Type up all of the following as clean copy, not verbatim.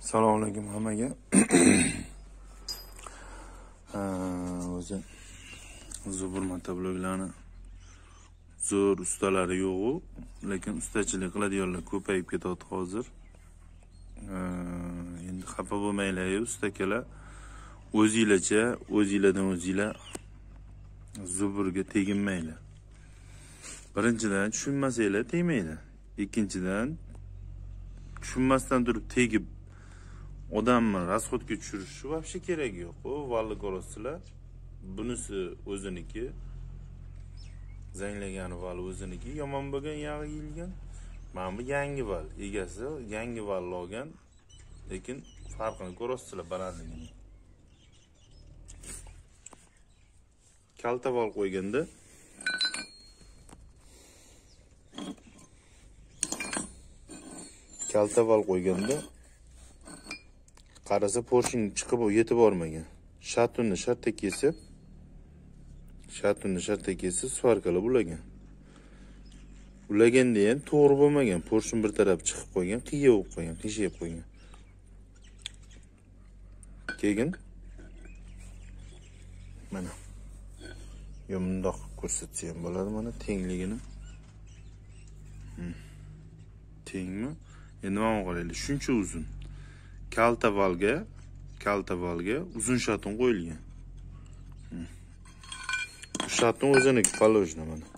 Assalomu alaykum hammaga. O'zi zo'r motobloglarni zo'r ustalari yo'q-u, lekin ustachilik qiladiganlar ko'payib ketadi hozir. Endi xafa bo'lmanglar, ustakalar. O'zinglardan o'zinglar zuburga teginmanglar. Birinchidan tushunmasanglar tegmaydi. Ikkinchidan tushunmasdan turib tegib odamni rasxodga tushirishi vobshe kerak yo'q. O valli ko'rasizlar. Bunisi o'ziniki. Zanglagani val o'ziniki, yomon bo'lgan yog'i yilgan. Mana bu yangi val, egasi yangi val olgan, lekin farqini ko'rasizlar balandligini. Kalta val qo'yganda qarasa porshing chiqib yetib bormagan. Shatunni shartta kesib svarkalar ulagan. Ulaganda ham to'g'ri bo'lmagan. Porshin bir taraf chiqib qo'ygan, qiya bo'lib qo'ygan, qiyshayib qo'ygan. Keyin mana bundoq ko'rsatsam bo'ladi, mana tengligini. Tengmi? Endi mana qaranglar, shuncha uzun. Kalta valga uzun shatun qo'yilgan. Shatun o'ziniki положено mana.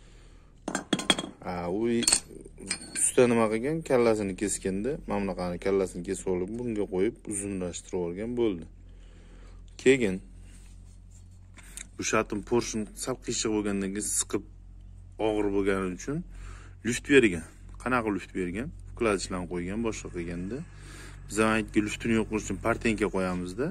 U usta nima qilgan? Kallasini kesganda, mana bunaqani kallasini kesib olib, bunga qo'yib uzunlashtirib olgan bo'ldi. Keyin bu shatun Porsche sal qiyshiq bo'lgandan keyin siqib og'ir bo'lgani uchun luft bergan. Qanaqa luft bergan? Vkladishlarni qo'ygan, boshqa qilganda biz aytgan luftini yo'q qilish uchun partenka qo'yamizda.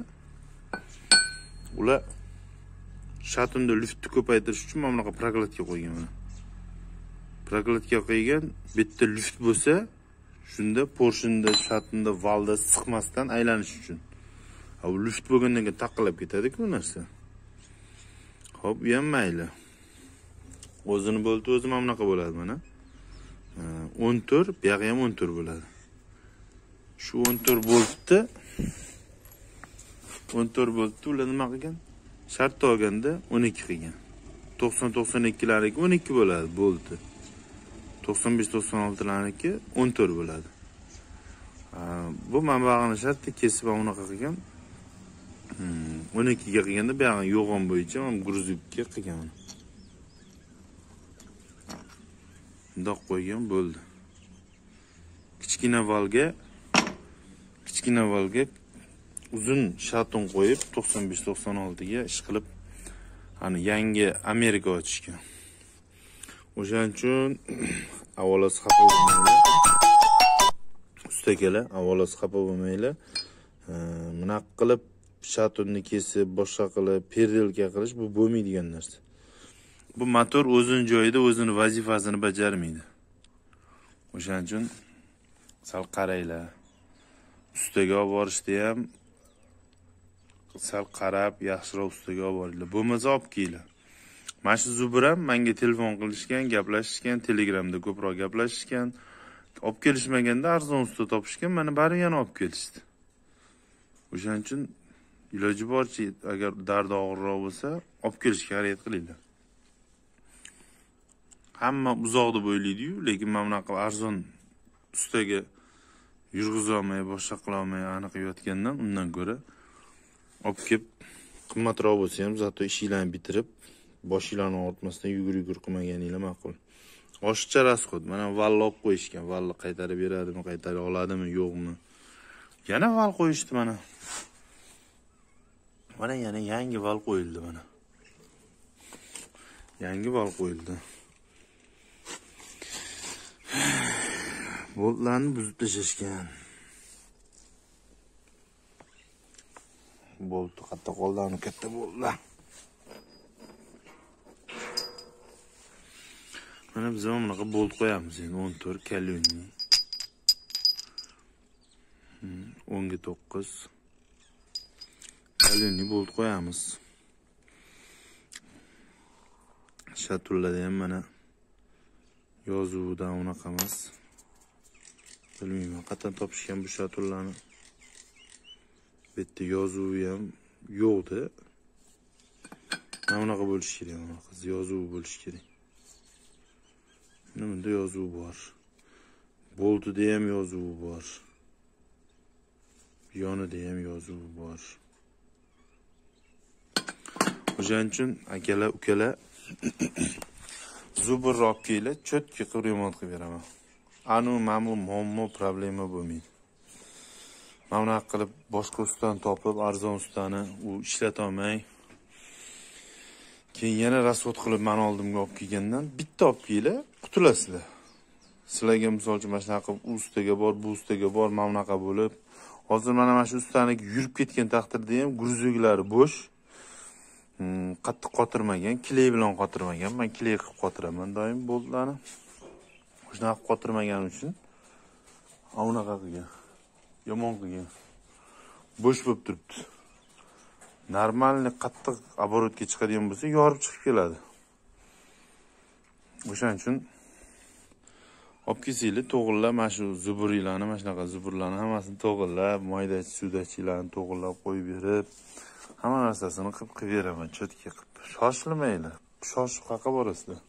Ular shatunda luftni ko'paytirish uchun mana bunaqa prokladka qo'ygan mana. Prokladka qo'ygan, bitta luft bo'lsa, shunda Porsche'da, shatunda, valda siqmasdan aylanish uchun. Bu luft bo'lgandan keyin taqilib ketadi-ku bu narsa. Xo'p, bu ham mayli. O'zini bo'ldi, o'zi mana bunaqa bo'ladi mana. 14, bu yoqqa ham 14 bo'ladi. Shu 14 boltni ular nima qilgan? Shart olganda 12 qilgan. 90-92larniki 12 bo'ladi bolti. 95-96larniki 14 bo'ladi. Bu manbag'ini shartda kesib unaqa qilgan. 12 ga qilganda bu yoqni yo'g'on bo'yicha men gruzibga qilgan. Bundoq qo'ygan bo'ldi. Kichkina valga uzun shatun qo'yib 95-96 ga ish qilib, hani yangi Amerika ochishgan. O'shaning uchun avvalo xafa bo'lmanglar. Ustakalar, avvalo xafa bo'lmanglar. Bunaqa qilib shatunni kesib, boshqa qilib, perdelka qilish bu bo'lmaydigan narsa. Bu motor o'zining joyida o'zining vazifasini bajarmaydi. O'shaning uchun sal qaranglar. Ustaga olib borishda ham sal qarab, yaxshiroq ustaga olib boringlar. Bo'lmasa olib kelinglar. Mana shu Zubir ham menga telefon qilishgan, gaplashishgan, Telegramda ko'proq gaplashishgan. Olib kelishmaganda arzon usta topishgan, mana bari yana olib kelishdi. O'shaning uchun iloji boricha agar dardi og'irroq bo'lsa, olib kelishga harakat qilinglar. Hamma uzoq deb o'ylaydi-yu, lekin men bunaqa arzon ustaga yurg'iza olmay, boshqa qila olmay aniq yotgandan undan ko'ra olib kelib qimmatroq bo'lsa ham, zato ishinglarni bitirib, boshinglarni og'ritmasdan yugur qilmaganinglar ma'qul. Oshiqcha rasxod. Mana valli olib qo'yishgan. Valli qaytarib beradimi, qaytarib oladimi, yo'qmi? Yana val qo'yishdi mana. Mana yana yangi val qo'yildi mana. Yangi val qo'yildi. Boltlarni buzib tashashgan. Boltni qatta qollarni katta boltlar. Mana biz ham bunaqa bolt qo'yamiz endi 14 kalonli. 10 ga 9 kalonli bolt qo'yamiz. Shatullarda ham mana yozuvdan unaqa emas. Bilmayman, qatdan topishgan bu shatullarni. Bu yerda yozuvi ham yo'qdi. Mana bunaqa bo'lishi kerak, mana qiz yozuvi bo'lishi kerak. Bunda yozuvi bor. Boltida ham yozuvi bor. Yonida ham yozuvi bor. O'shaning uchun akalar, ukalar zubr olib kelib, cho'tki qilib remont qilib beraman. Anu mana muammo, problema bo'lmaydi. Mana bunaqa qilib boshqa ustani topib, arzon ustani u ishlatolmay, keyin yana rasvod qilib men oldimga olib kelgandan bitta olib kelib, qutulasizlar. Sizlarga misol uchun mana shunaqa qilib u ustaga bor, bu ustaga bor, mana bunaqa bo'lib, hozir mana shu ustaniki yurib ketgan taqdirda ham gruzoklari bo'sh. Qattiq qotirmagan, kley bilan qotirmagan. Men kley qilib qotiraman doim boltlarni. Shunaqa qilib qotirmaganim uchun bunaqa qilgan. Yomon qilgan. Bo'sh bo'lib turibdi. Normalni qattiq оборотga chiqadigan bo'lsa, yorib chiqib keladi. O'shaning uchun olib kelsanglar, to'g'irlab, mana shu zuburiylarni, mana shunaqa zuburlarni hammasini to'g'irlab, maydachi, sudachilarni to'g'irlab qo'yib berib, hamma narsasini qilib beraman, cho'tki qilib. Shoshilmaylar. Shoshib qaqa borasizlar.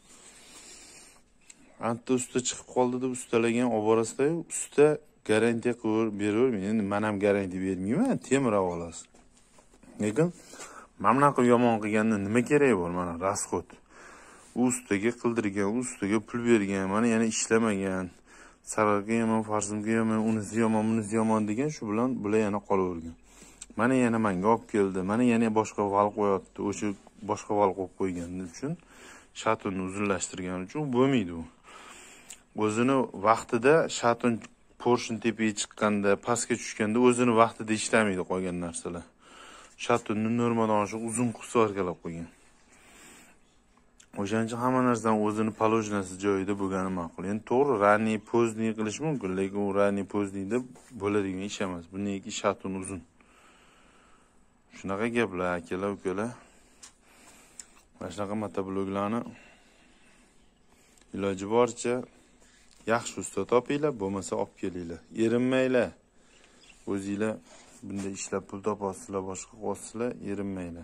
Anta usta chiqib qoldi deb ustalagan olib borasizlar, usta garantiya qilib beravermaydi. Endi men ham garantiya bermayman, temir olasiz. Lekin mana bunaqa yomon qilganda nima kerak bor? Mana rasxod. U ustaga qildirgan, u ustaga pul bergan, mana yana ishlamagan. Sararga yomon, farzimga yomon, unisi yomon, bunisi yomon degan, shu bilan bular yana qolavergan. Mana yana menga olib keldi. Mana yana boshqa val qo'yapti. O'sha boshqa val qo'yib qo'yganim uchun, shatonni uzunlashtirgani uchun bo'lmaydi u. O'zini vaqtida shaton porshn tepaga chiqqanda, pastga tushganda o'zini vaqtida ishlamaydi qolgan narsalar. Shatonni normadan oshiq uzun qilib orqalab qo'ygan. O'shaning uchun hamma narsaning o'zini palojnasi joyida bo'lgani ma'qul. Endi to'g'ri, rani pozni qilish mumkin, lekin u rani poznida bo'ladigan ish emas. Buniki shaton uzun. Shunaqa gaplar, akalar, ukalar. Mana shunaqa motobloglarni iloji boricha yaxshi usta topinglar, bo'lmasa olib kelinglar. Erinmanglar. O'zingizlar bunda ishlab pul topasizlar, boshqa qilsizlar, erinmanglar.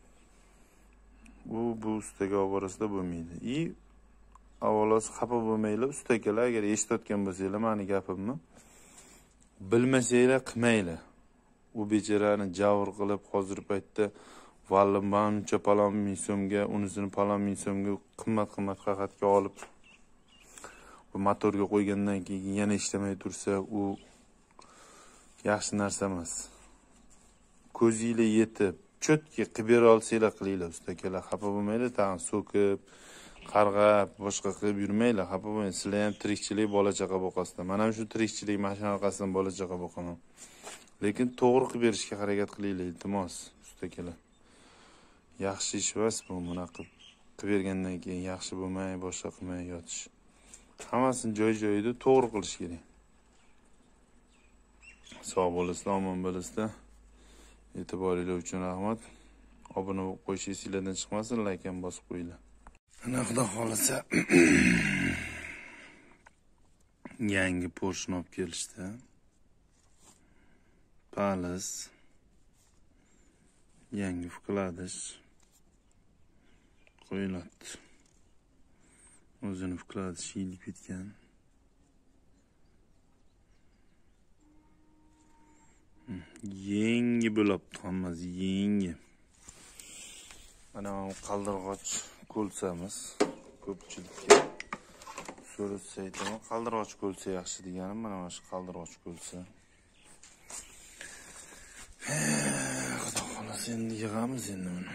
Bu ustaga olib borasizlar bo'lmaydi. Avvalosi xafa bo'lmanglar, ustakalar, agar eshitayotgan bo'lsanglar meni gapimni, bilmasanglar qilmanglar. U bechorani javr qilib, hozir paytda vallim bancha palon ming so'mga, unisini palon ming so'mga qimmat qahatga olib, bu motorga qo'ygandan keyin yana ishlamay tursa, u yaxshi narsa emas. Ko'zingizlar yetib, cho'tki qilib bera olsanglar qilinglar, ustakalar. Xafa bo'lmanglar, tag'in so'kib, qarg'ab, boshqa qilib yurmanglar. Xafa bo'lmang, sizlar ham tirikchilik, bola chaqa boqasizlar. Men ham shu tirikchilik mashina orqasidan bola chaqa boqaman. Lekin to'g'ri qilib berishga harakat qilinglar, iltimos, ustakalar. Yaxshi ish emas bu, buni qilib bergandan keyin yaxshi bo'lmay, boshqa qilmay yotish. Hammasini joy-joyida to'g'ri qilish kerak. Sog' bo'lasizlar, omon bo'lasizlar. E'tiboringiz uchun rahmat. Obuna bo'lib qo'yishingiz sizlardan chiqmasin, like ham bosib qo'yinglar. Ana xudo xolasa yangi Porsche olib kelishdi. Palis, yangi vkladish qo'yiladi. O'zini vkladish yilib ketgan. Yangi bo'libdi, hammasi yangi. Mana qaldirg'och ko'lsamiz. Ko'pchilikka so'rasa aytaman, qaldirg'och ko'lsa yaxshi deganim, mana shu qaldirg'och ko'lsa. Xudo xolasa endi yig'amiz endi buni.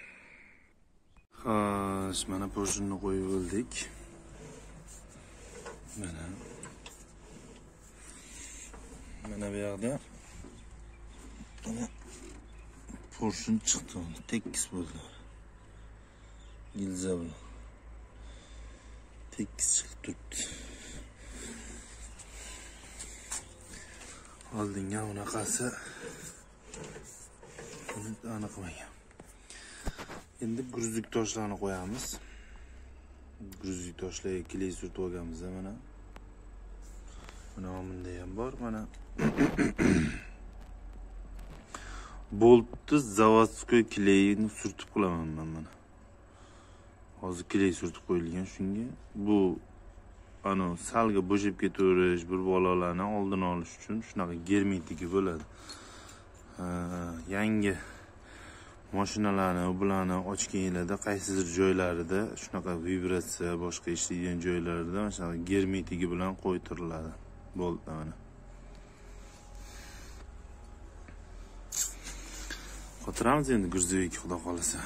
Xo'sh, mana Porsche'ni qo'yib oldik. Mana bu yoqda Porsche chiqdi, tekis bo'ldi. Gilza bilan tekis chiqib turibdi. Oldinga unaqasi aniqmagan. Endi gruzlik toshlarni qo'yamiz. Gruzlik toshlarga kley surtib olganmiz mana. Mana bunda ham bor, mana. boltni zavodskoy kleyini surtib qilaman men mana. Hozir kley surtib qo'yilgan shunga. Bu salga bo'shab ketaverish, bir bolalarni oldini olish uchun shunaqa germetiki bo'ladi. Yangi mashinalarni bularni ochganinglarda qaysidir joylarida shunaqa vibratsiya, boshqa ishlaydigan joylarida shunaqa germetiki bilan qo'ytiriladi boltlar mana. Qotiramiz endi gruzovikka xudo xolasa.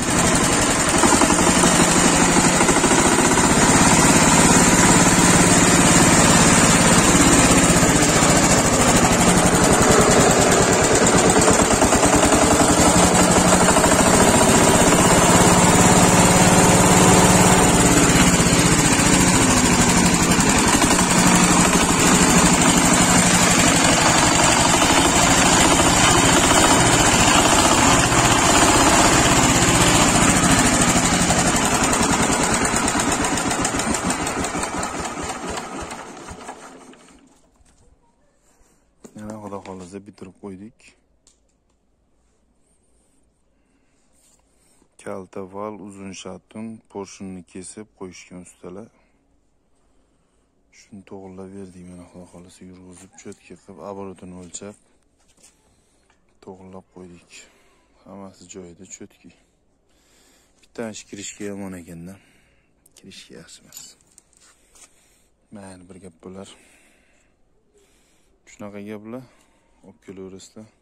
Xudo xolasa bitirib qo'ydik. Kalta val, uzun shatun, porshunni kesib qo'yishgan ustalar. Shuni to'g'rilab berdik mana xudo xolasa yurg'izib, cho'tka qilib, оборотini o'lchab to'g'rilab qo'ydik. Hammasi joyida cho'tki. Bittasi kirishga yomon ekanda, kirishga yaxshi emas. Mayli bir gap bo'lar. Shunaqa gaplar olib kelaverasizlar.